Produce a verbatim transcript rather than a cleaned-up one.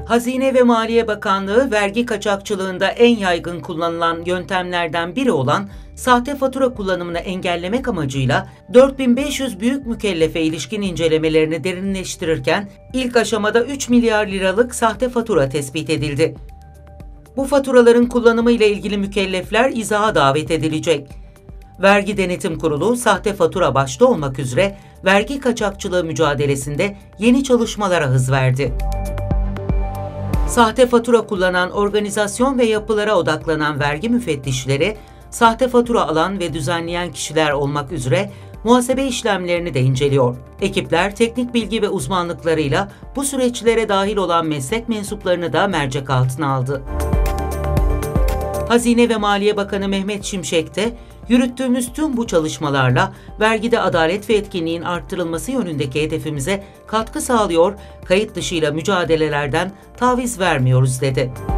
Hazine ve Maliye Bakanlığı, vergi kaçakçılığında en yaygın kullanılan yöntemlerden biri olan sahte fatura kullanımını engellemek amacıyla dört bin beş yüz büyük mükellefe ilişkin incelemelerini derinleştirirken ilk aşamada üç milyar liralık sahte fatura tespit edildi. Bu faturaların kullanımı ile ilgili mükellefler izaha davet edilecek. Vergi Denetim Kurulu, sahte fatura başta olmak üzere vergi kaçakçılığı mücadelesinde yeni çalışmalara hız verdi. Sahte fatura kullanan organizasyon ve yapılara odaklanan vergi müfettişleri, sahte fatura alan ve düzenleyen kişiler olmak üzere muhasebe işlemlerini de inceliyor. Ekipler teknik bilgi ve uzmanlıklarıyla bu süreçlere dahil olan meslek mensuplarını da mercek altına aldı. Hazine ve Maliye Bakanı Mehmet Şimşek de, yürüttüğümüz tüm bu çalışmalarla vergide adalet ve etkinliğin arttırılması yönündeki hedefimize katkı sağlıyor, kayıt dışıyla mücadelelerden taviz vermiyoruz dedi.